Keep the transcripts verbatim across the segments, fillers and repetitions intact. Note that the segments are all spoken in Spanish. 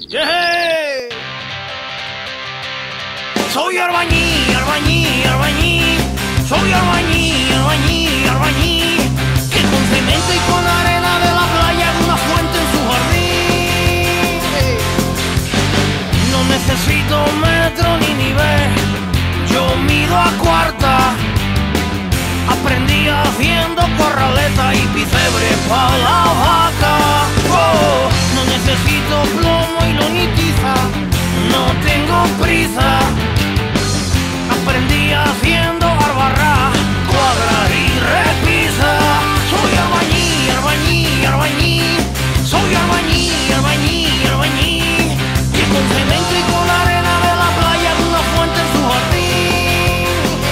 Yeah. Soy albañil, albañil, albañil. Soy albañil, albañil, albañil. Que con cemento y con arena de la playa en una fuente en su jardín. No necesito metro ni nivel. Yo mido a cuarta. Aprendí haciendo corraleta y picebre para la vaca. Oh, no necesito plomo y lonitiza. No tengo prisa. Aprendí haciendo barbarra, cuadra y repisa. Soy albañil, albañil, albañil. Soy albañil, albañil, albañil. Que con cemento y con arena de la playa en una fuente en su jardín.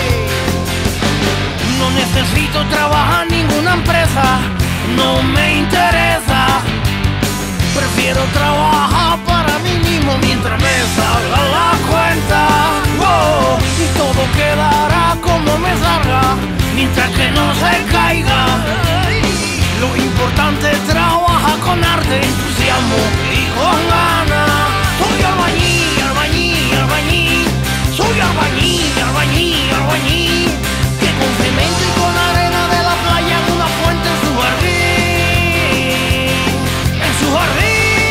No necesito trabajar en ninguna empresa, no me interesa. Prefiero trabajar para mí mismo mientras me salga la cuenta. Oh, y todo quedará como me salga, mientras que no se caiga. Lo importante es trabajar con arte, entusiasmo y con ganas. Soy albañil, albañil, albañil. Soy albañil, albañil, albañil. Que con cemento y con arena de la playa en una fuente en su jardín. En su jardín.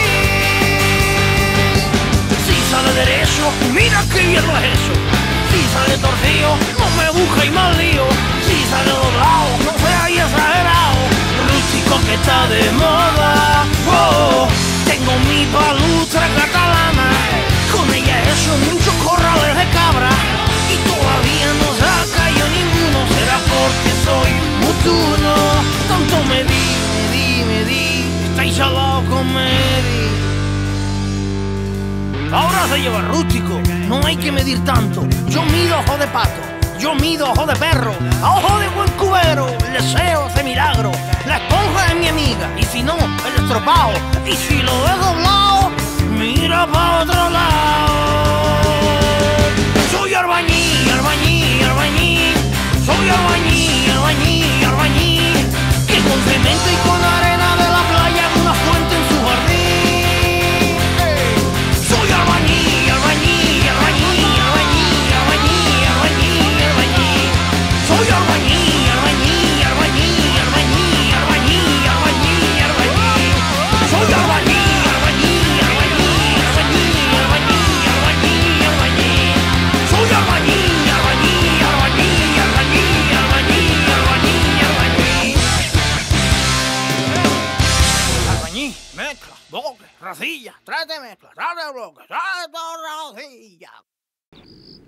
Si sale derecho, mira qué bien lo es eso. Si sale torcido, no me busca y mal lío. Si sale doblado, no sea ahí exagerado. Rústico que está de moda. Oh, tengo mi palustra catalana. Con ella he hecho muchos corrales de cabra. Y todavía no se ha caído ninguno. Será porque soy mutuno. Tanto me di, me di, me di. Estáis chalado con Mary. Ahora se lleva rústico, no hay que medir tanto. Yo mido ojo de pato, yo mido ojo de perro. A ojo de buen cubero, el deseo de milagro. La esponja es mi amiga, y si no, el estropado. Y si lo he doblado, mira pa' otro lado. Soy albañil, albañil, albañil. Soy albañil, albañil, albañil. Que con cemento y con arena de la playa en una fuente en su jardín. Soy albañil, albañil, albañil, albañil, albañil, albañil, albañil. Soy albañil, albañil, albañil, albañil, albañil, albañil, albañil. Soy albañil, albañil, albañil, albañil, albañil, albañil, albañil. Albañil, mezcla, bloque, racilla, tráete mezcla, tráete bloque, tráete racilla.